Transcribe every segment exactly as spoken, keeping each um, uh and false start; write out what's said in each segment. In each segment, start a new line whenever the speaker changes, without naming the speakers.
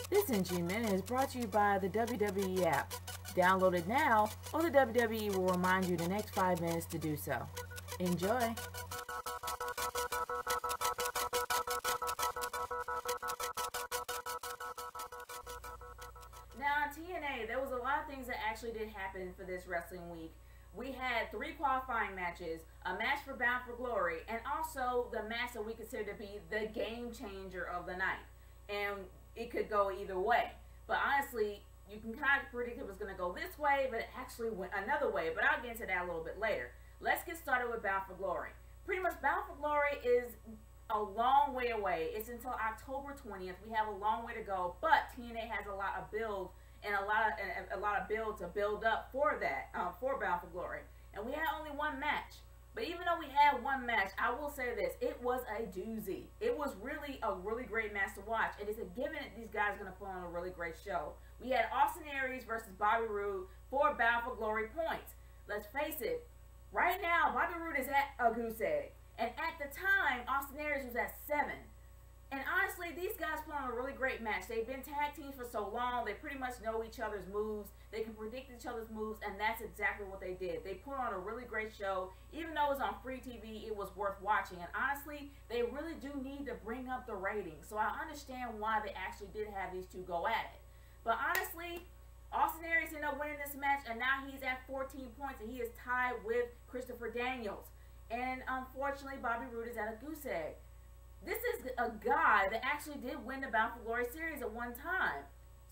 This N G Minute is brought to you by the W W E app. Download it now, or the W W E will remind you the next five minutes to do so. Enjoy! Now on T N A, there was a lot of things that actually did happen for this wrestling week. We had three qualifying matches, a match for Bound for Glory, and also the match that we consider to be the game changer of the night. And it could go either way. But honestly, you can kind of predict it was going to go this way, but it actually went another way. But I'll get into that a little bit later. Let's get started with Bound for Glory. Pretty much Bound for Glory is a long way away. It's until October twentieth. We have a long way to go, but T N A has a lot of build and a lot of a lot of build to build up for that, um, for Bound for Glory. And we had only one match. But even though we had one match, I will say this, it was a doozy. It was really a really great match to watch. It is a given that these guys are going to put on a really great show. We had Austin Aries versus Bobby Roode for Bound for Glory points. Let's face it, right now, Bobby Roode is at a goose egg. And at the time, Austin Aries was at seven. And honestly, these guys put on a really great match. They've been tag teams for so long. They pretty much know each other's moves. They can predict each other's moves, and that's exactly what they did. They put on a really great show. Even though it was on free T V, it was worth watching. And honestly, they really do need to bring up the ratings. So I understand why they actually did have these two go at it. But honestly, Austin Aries ended up winning this match, and now he's at fourteen points, and he is tied with Christopher Daniels. And unfortunately, Bobby Roode is at a goose egg. This is a guy that actually did win the Bound for Glory series at one time.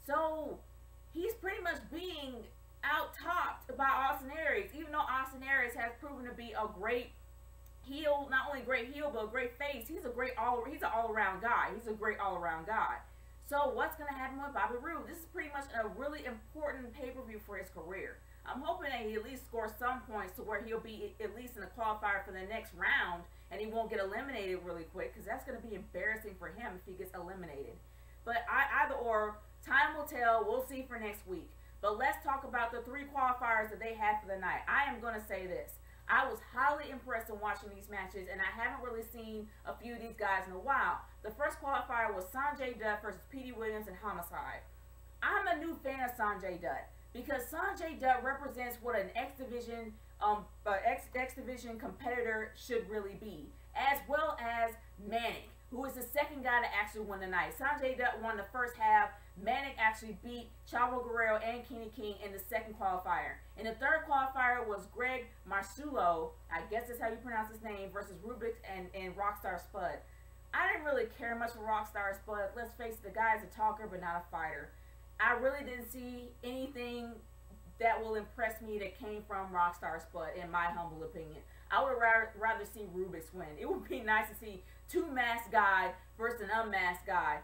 So he's pretty much being out-topped by Austin Aries, even though Austin Aries has proven to be a great heel, not only a great heel, but a great face. He's a great all he's an all-around guy. He's a great all-around guy. So what's going to happen with Bobby Roode? This is pretty much a really important pay-per-view for his career. I'm hoping that he at least scores some points to where he'll be at least in the qualifier for the next round, and he won't get eliminated really quick, because that's going to be embarrassing for him if he gets eliminated. But I, either or, time will tell. We'll see for next week. But let's talk about the three qualifiers that they had for the night. I am going to say this. I was highly impressed in watching these matches, and I haven't really seen a few of these guys in a while. The first qualifier was Sanjay Dutt versus Petey Williams and Homicide. I'm a new fan of Sanjay Dutt, because Sanjay Dutt represents what an X Division um, uh, X, X Division competitor should really be, as well as Manic, who is the second guy to actually win the night. Sanjay Dutt won the first half. Manic actually beat Chavo Guerrero and Kenny King in the second qualifier. And the third qualifier was Greg Marsulo, I guess that's how you pronounce his name, versus Rubik and, and Rockstar Spud. I didn't really care much for Rockstar Spud. Let's face it, the guy is a talker but not a fighter. I really didn't see anything that will impress me that came from Rockstar Spud, in my humble opinion. I would rather, rather see Rubik's win. It would be nice to see two masked guy versus an unmasked guy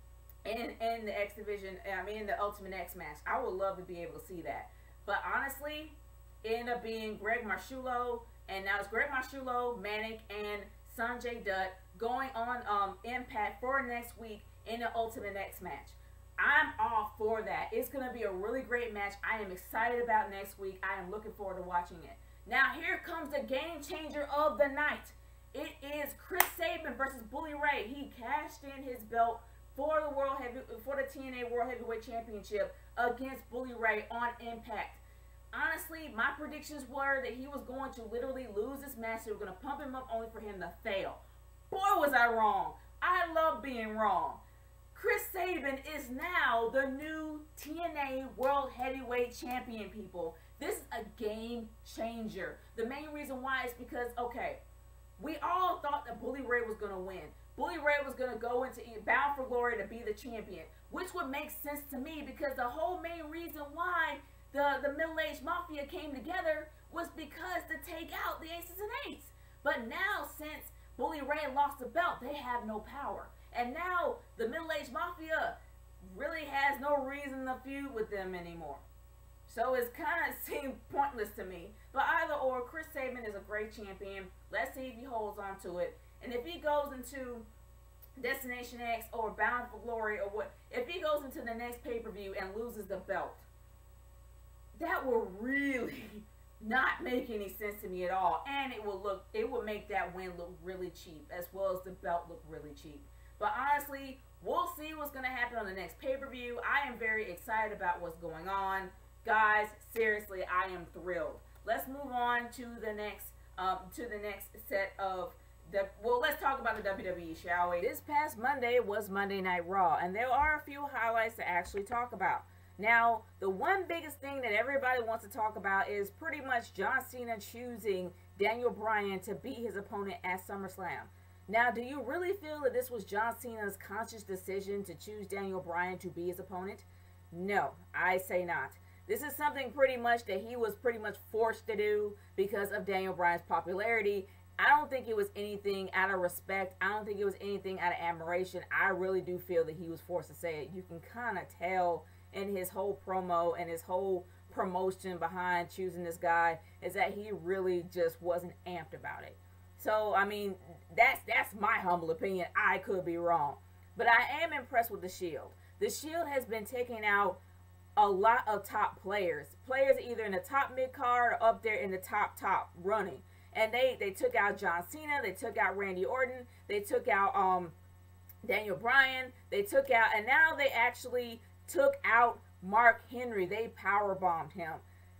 in, in the X Division, I mean in the Ultimate X match. I would love to be able to see that. But honestly, it ended up being Greg Marsulo, and now it's Greg Marsulo, Manic, and Sanjay Dutt going on um, Impact for next week in the Ultimate X match. I'm all for that. It's going to be a really great match. I am excited about next week. I am looking forward to watching it. Now, here comes the game changer of the night. It is Chris Sabin versus Bully Ray. He cashed in his belt for the World Heavy, for the T N A World Heavyweight Championship against Bully Ray on Impact. Honestly, my predictions were that he was going to literally lose this match. They were going to pump him up only for him to fail. Boy, was I wrong. I love being wrong. Chris Sabin is now the new T N A World Heavyweight Champion, people. This is a game changer. The main reason why is because, okay, we all thought that Bully Ray was going to win. Bully Ray was going to go into Bound for Glory to be the champion, which would make sense to me, because the whole main reason why the, the Middle-Aged Mafia came together was because to take out the Aces and Eights. But now, since Bully Ray lost the belt, they have no power. And now the Middle-Aged Mafia really has no reason to feud with them anymore. So it's kind of seemed pointless to me. But either or, Chris Sabin is a great champion. Let's see if he holds on to it. And if he goes into Destination X or Bound for Glory, or what, if he goes into the next pay-per-view and loses the belt, that will really not make any sense to me at all. And it will look, it will make that win look really cheap, as well as the belt look really cheap. But honestly, We'll see what's going to happen on the next pay-per-view. I am very excited about what's going on. Guys, seriously, I am thrilled. Let's move on to the next um, to the next set of the, well, let's talk about the W W E, shall we? This past Monday was Monday Night Raw, and there are a few highlights to actually talk about. Now, the one biggest thing that everybody wants to talk about is pretty much John Cena choosing Daniel Bryan to be his opponent at SummerSlam. Now, do you really feel that this was John Cena's conscious decision to choose Daniel Bryan to be his opponent? No, I say not. This is something pretty much that he was pretty much forced to do because of Daniel Bryan's popularity. I don't think it was anything out of respect. I don't think it was anything out of admiration. I really do feel that he was forced to say it. You can kind of tell in his whole promo and his whole promotion behind choosing this guy is that he really just wasn't amped about it. So, I mean, that's that's my humble opinion. I could be wrong. But I am impressed with the Shield. The Shield has been taking out a lot of top players. Players either in the top mid-card or up there in the top, top running. And they, they took out John Cena. They took out Randy Orton. They took out um, Daniel Bryan. They took out, and now they actually took out Mark Henry. They powerbombed him.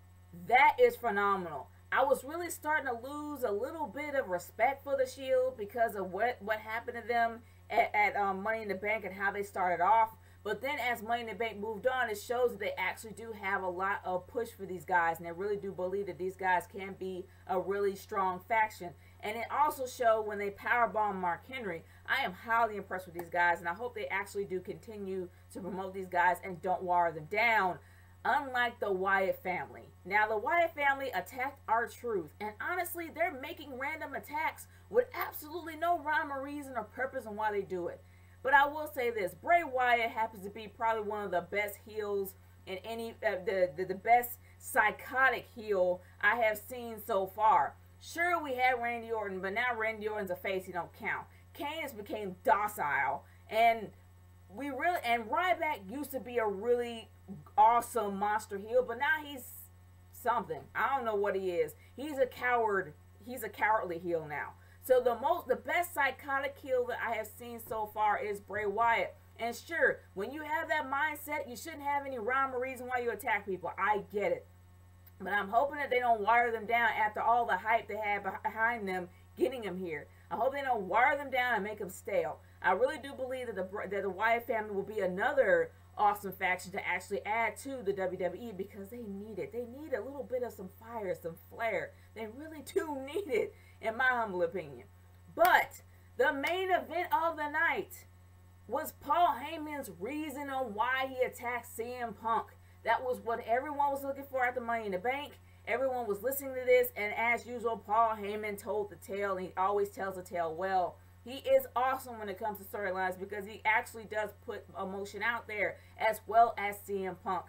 That is phenomenal. I was really starting to lose a little bit of respect for the Shield because of what, what happened to them at, at um, Money in the Bank and how they started off. But then as Money in the Bank moved on, it shows that they actually do have a lot of push for these guys. And they really do believe that these guys can be a really strong faction. And it also showed when they powerbomb Mark Henry. I am highly impressed with these guys. And I hope they actually do continue to promote these guys and don't water them down. Unlike the Wyatt family. Now, the Wyatt family attacked R-Truth. And honestly, they're making random attacks with absolutely no rhyme or reason or purpose on why they do it. But I will say this. Bray Wyatt happens to be probably one of the best heels in any, uh, the, the, the best psychotic heel I have seen so far. Sure, we had Randy Orton, but now Randy Orton's a face, he don't count. Kane has became docile. And we really, and Ryback used to be a really awesome monster heel, but now he's something. I don't know what he is. He's a coward. He's a cowardly heel now. So the most, the best psychotic heel that I have seen so far is Bray Wyatt. And sure, when you have that mindset, you shouldn't have any rhyme or reason why you attack people. I get it. But I'm hoping that they don't wire them down after all the hype they had behind them getting them here. I hope they don't wire them down and make them stale. I really do believe that the, that the Wyatt family will be another awesome faction to actually add to the W W E because they need it. They need a little bit of some fire, some flair. They really do need it, in my humble opinion. But the main event of the night was Paul Heyman's reason on why he attacked C M Punk. That was what everyone was looking for at the Money in the Bank. Everyone was listening to this, and as usual, Paul Heyman told the tale, and he always tells the tale well. He is awesome when it comes to storylines because he actually does put emotion out there as well as C M Punk.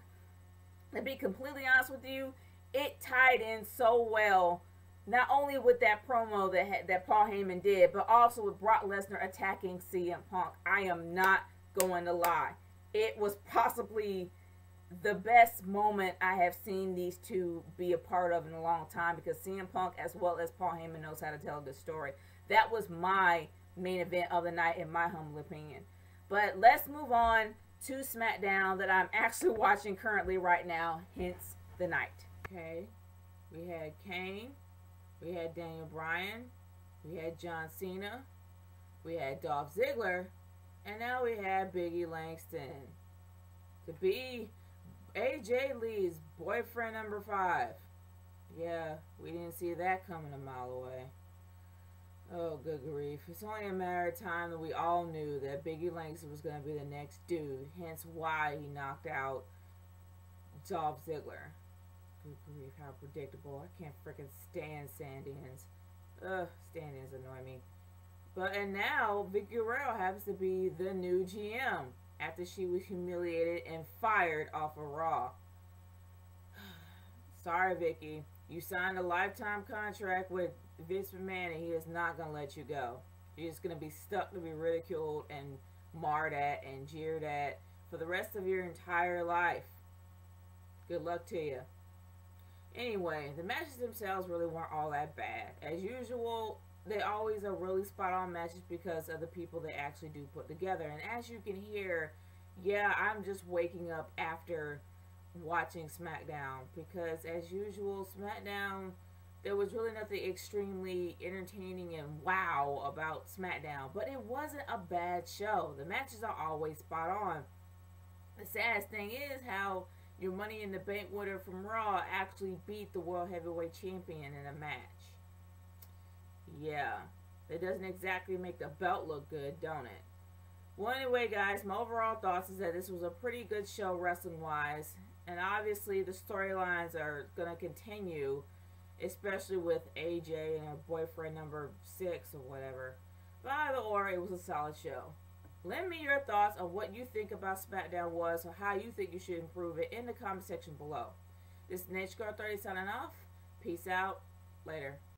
To be completely honest with you, it tied in so well, not only with that promo that that Paul Heyman did, but also with Brock Lesnar attacking C M Punk. I am not going to lie. It was possibly the best moment I have seen these two be a part of in a long time because C M Punk as well as Paul Heyman knows how to tell a good story. That was my main event of the night in my humble opinion. But let's move on to SmackDown that I'm actually watching currently right now, hence the night. Okay, we had Kane, we had Daniel Bryan, we had John Cena, we had Dolph Ziggler, and now we have Big E Langston to be A J Lee's boyfriend number five. Yeah, we didn't see that coming a mile away. Oh, good grief. It's only a matter of time that we all knew that Big E Langston was going to be the next dude. Hence why he knocked out Dolph Ziggler. Good grief, how predictable. I can't freaking stand stand-ins. Ugh, stand-ins annoy me. But, and now, Vickie Guerrero happens to be the new G M after she was humiliated and fired off of Raw. Sorry, Vickie. You signed a lifetime contract with Vince McMahon, and he is not going to let you go. You're just going to be stuck to be ridiculed and marred at and jeered at for the rest of your entire life. Good luck to you. Anyway, the matches themselves really weren't all that bad. As usual, they always are really spot on matches because of the people they actually do put together. And as you can hear, yeah, I'm just waking up after watching SmackDown because, as usual, SmackDown, there was really nothing extremely entertaining and wow about SmackDown, but it wasn't a bad show. The matches are always spot on. The saddest thing is how your Money in the Bank winner from Raw actually beat the World Heavyweight Champion in a match. Yeah, that doesn't exactly make the belt look good, don't it? Well, anyway, guys, my overall thoughts is that this was a pretty good show wrestling-wise, and obviously the storylines are going to continue, especially with A J and her boyfriend number six or whatever. But either or, it was a solid show. Lend me your thoughts on what you think about SmackDown was or how you think you should improve it in the comment section below. This is Nature Girl thirty signing off. Peace out. Later.